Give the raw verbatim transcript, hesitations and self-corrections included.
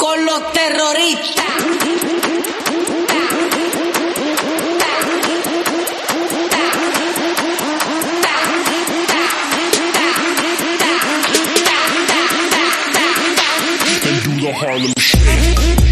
por los terroristas. And do the Harlem Shake.